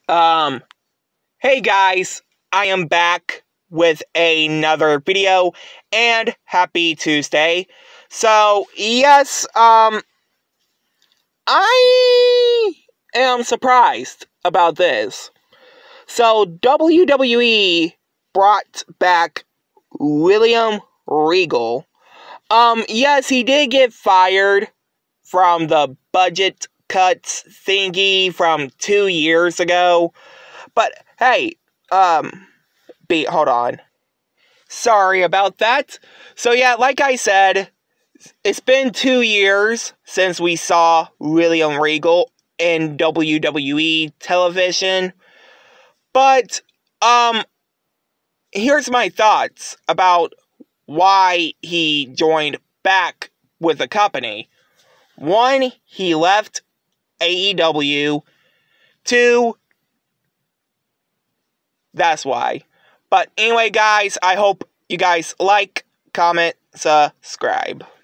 Um, hey guys, I am back with another video, and happy Tuesday. So, yes, I am surprised about this. So, WWE brought back William Regal. Yes, he did get fired from the budget cuts thingy from 2 years ago. But hey, hold on. Sorry about that. So yeah, like I said, it's been 2 years since we saw William Regal in WWE television. But, here's my thoughts about why he joined back with the company. 1, he left AEW. 2, that's why. But anyway, guys, I hope you guys like, comment, subscribe.